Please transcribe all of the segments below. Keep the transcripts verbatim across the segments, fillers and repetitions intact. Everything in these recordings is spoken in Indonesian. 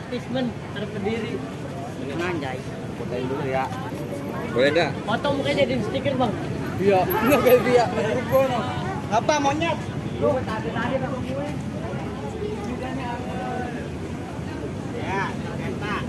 gratis men, terpediri. Anjay. Fotoin dulu ya. Boleh enggak? Foto mukanya jadi stiker bang. Iya, enggak kayak dia. Apa monyet? Lu tadi tadi sama gue. Ya, enak.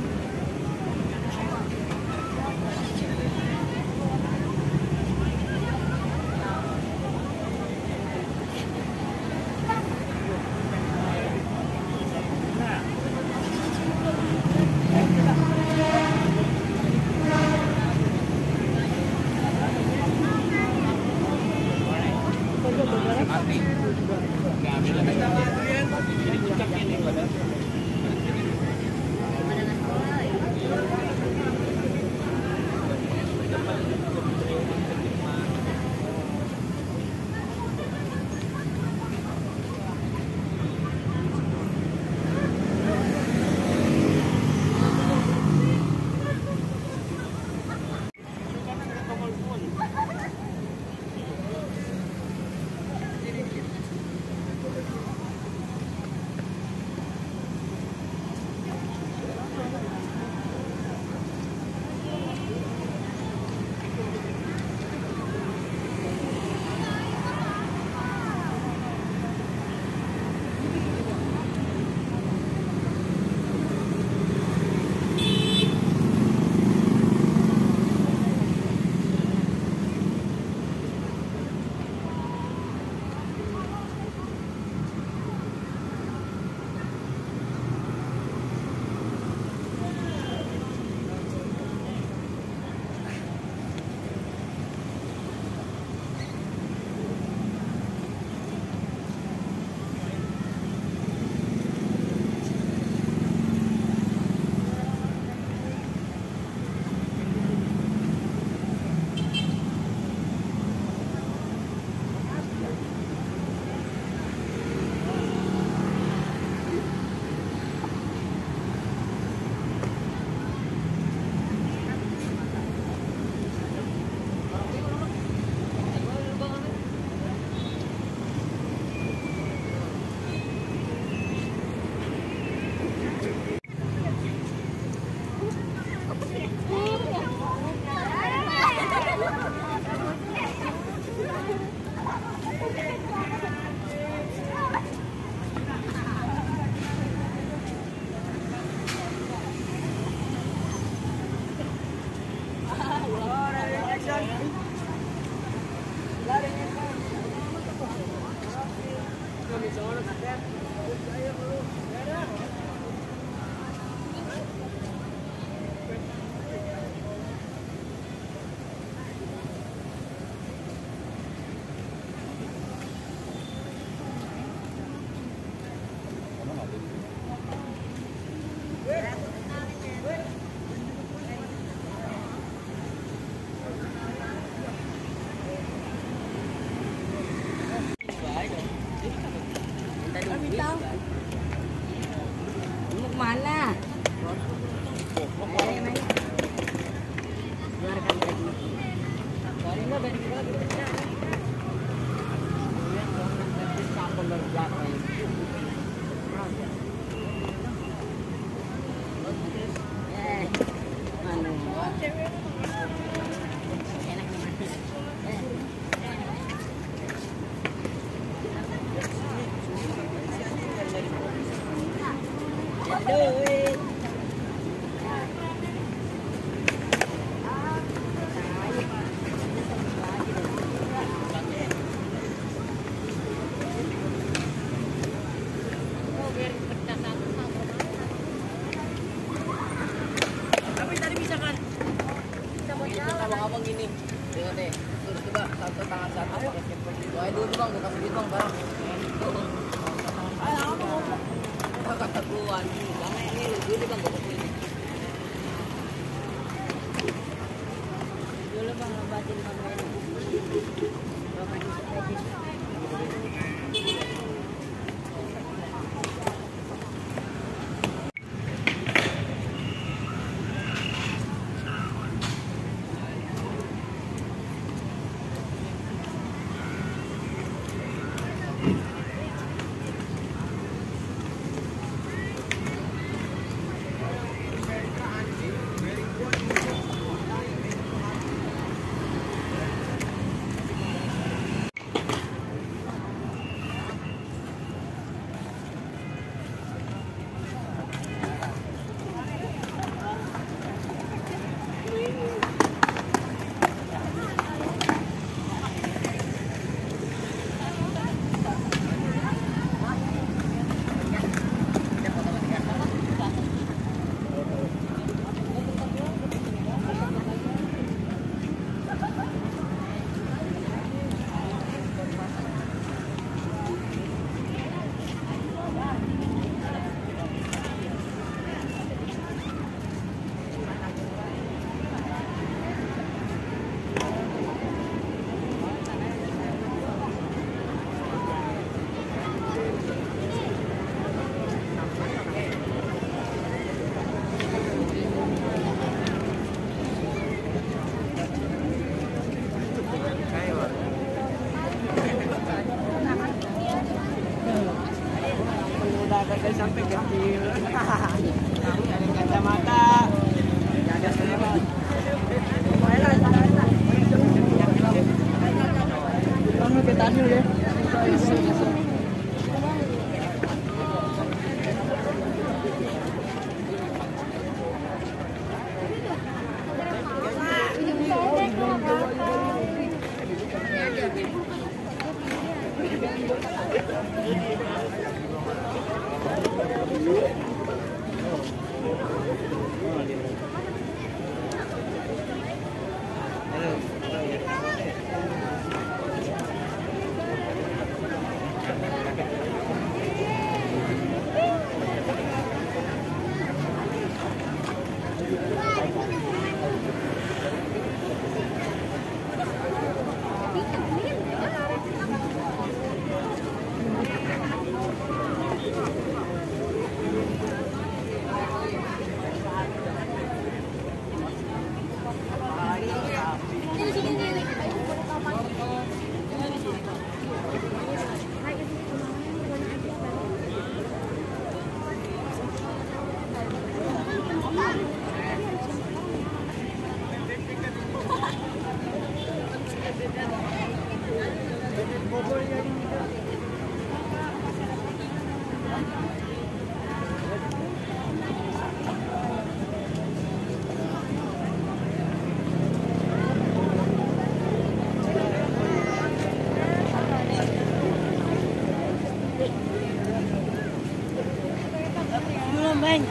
Mau kemana? Biarkan lagi. Dari mana dari mana? Sampel berjatuh. Eh, anu. Enak nih. Eh. Duit. Tapi tadi bisa kan? Bisa mau jalan. Abang-abang gini. Lihat deh. Terus coba satu tangan satu pakai skateboard. Doain dulu bang, gue kasih duit bang barang. Ayo, kata keluar karena ini dulu bang gue kesini dulu bang lebatin kamera Saya sampai kecil. Kamu ada kacamata. Ada selebat. Kamu ke tadi ya. Bang.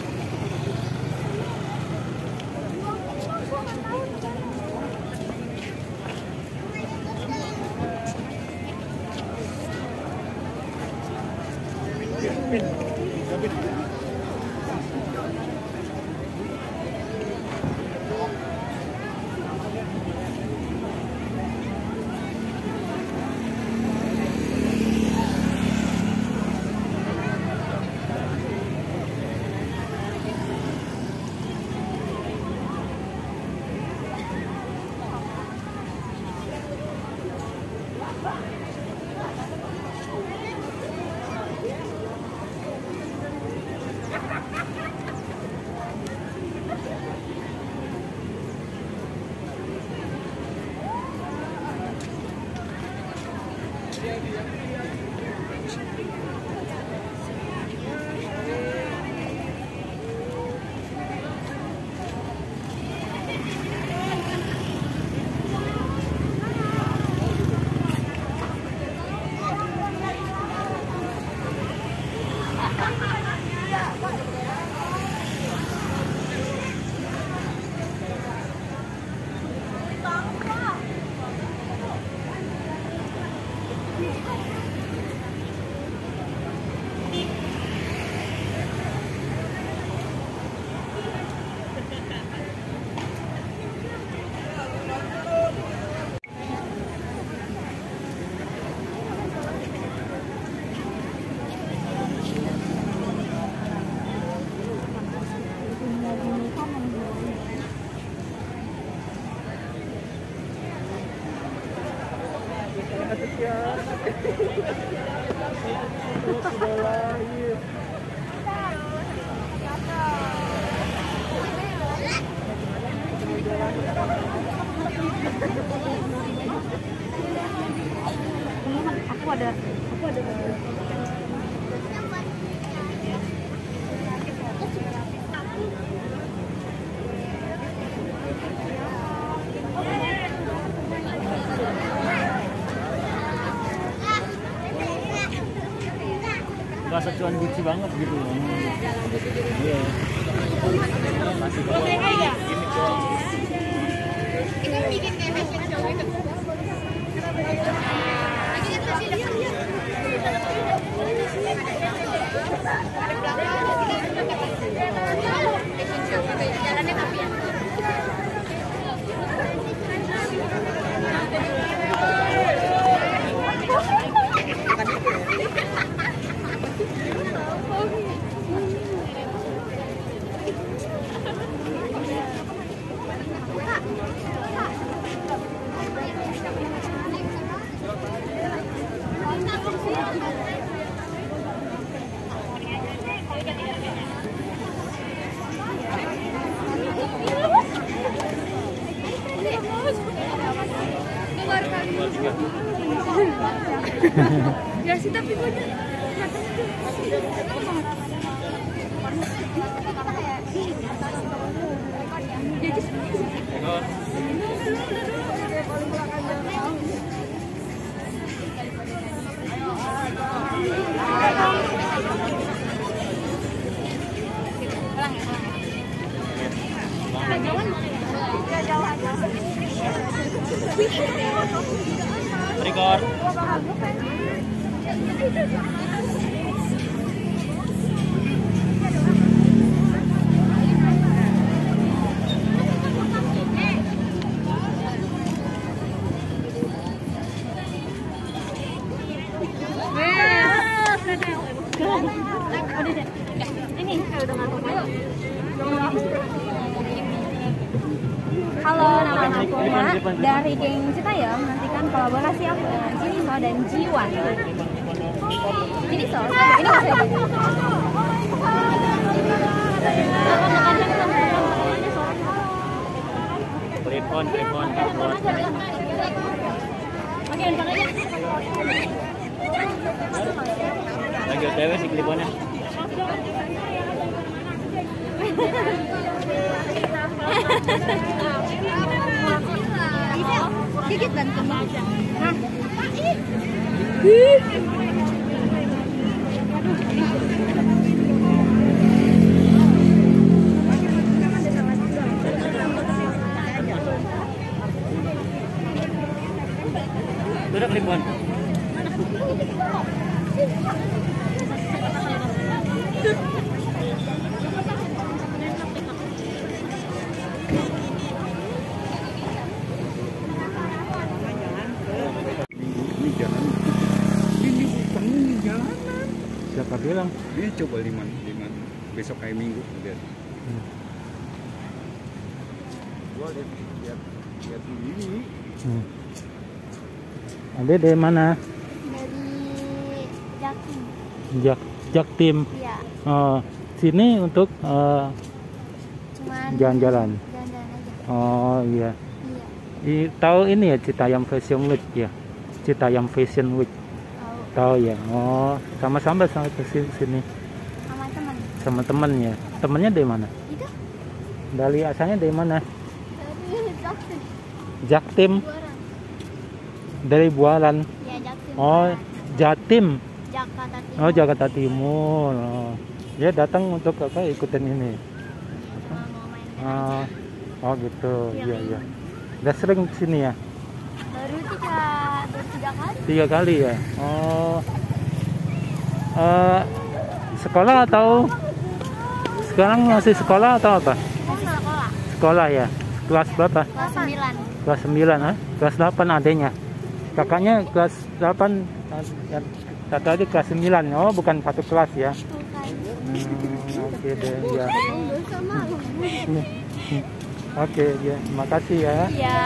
Sudah lahir. Aku ada, aku ada. Rasa cuan Gucci banget gitu. Iya. Masih Iya. Kita bikin kayak fashion show gitu. Lagi kan masih ada ada belakang, fashion show gitu ya. Jalannya tapi ya. Ya sih tapi banyak. Record. Ini udah ngantuk. Halo, nama aku Ina dari Geng Citayam. Nantikan kolaborasi aku dengan Jiniso dan Jiwan. Jiniso, ini nggak saya jadi. Telepon, telepon, telepon. Oke, handphone aja. Lagi O T W sih teleponnya. Dikit bantu aja. Hah? Duduk telepon. Siapa bilang? Ini coba lima, lima besok kayak minggu lihat. Hmm. Gua lihat lihat lihat ini. Hmm. Ade dari mana? Dari Jatim. Jak Jaktim. Iya, Oh, sini untuk uh, cuman jalan-jalan. jalan-jalan aja. Oh iya. Iya, I, tahu ini ya Citayam Fashion Week ya? Citayam Fashion Week. tahu Tahu ya. Oh, sama-sama sama ke sini, sini sama teman. sama temennya. Temennya dari mana? Itu Dari asalnya dari mana? dari Jatim. Jaktim. Buaran. Dari Buaran. Ya, Jatim. Oh, Jatim. Jakarta Timur. Oh, Jakarta Timur. Oh. Dia datang untuk apa? Ikutin ini. Cuma mau main Ah, oh gitu. Iya. Iya, iya. Udah sering ke sini ya? baru tiga baru tiga kali. Tiga kali ya. Oh. Eh, sekolah atau sekarang masih sekolah atau apa? Masih sekolah Sekolah ya. Kelas berapa? kelas sembilan. Kelas sembilan, ah? Kelas delapan adanya. Kakaknya kelas delapan, ya, satu aja kelas sembilan. Oh, bukan satu kelas ya. Hmm, oke deh, ya. Hmm, hmm. Oke, ya. Makasih ya. Iya.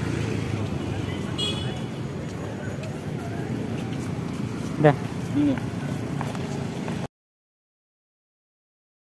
Dah, ini.